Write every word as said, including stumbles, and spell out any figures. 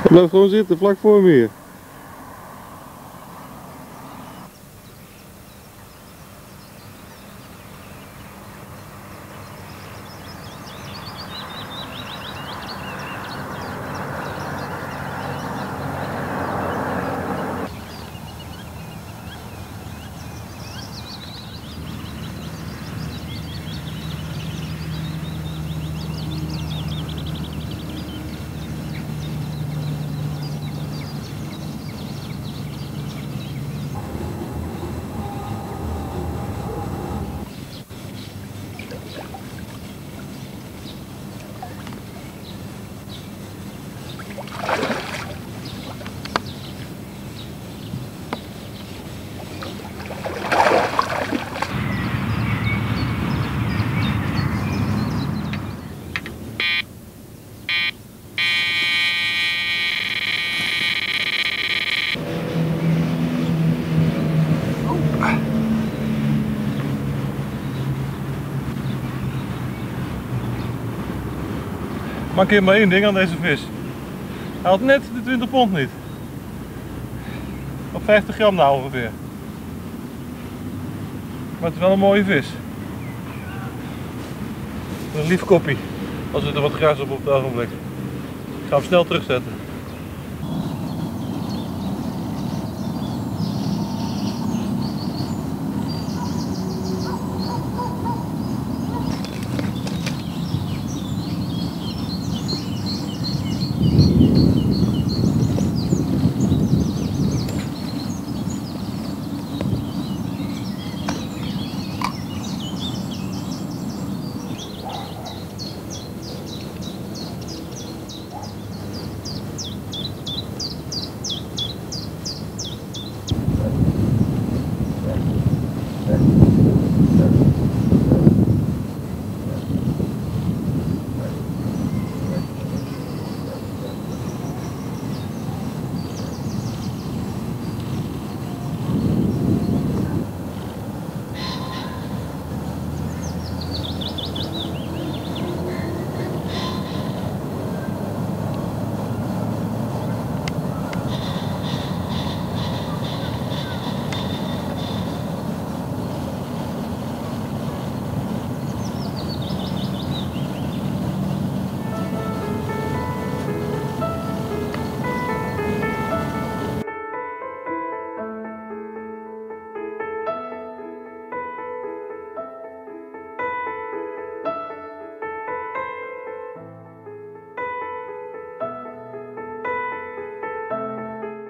Hij blijft gewoon zitten, vlak voor me hier. Mankeert maar één ding aan deze vis. Hij had net de twintig pond niet. Op vijftig gram nou ongeveer. Maar het is wel een mooie vis. Een lief koppie. Als er wat gras op op het ogenblik. Ik ga hem snel terugzetten.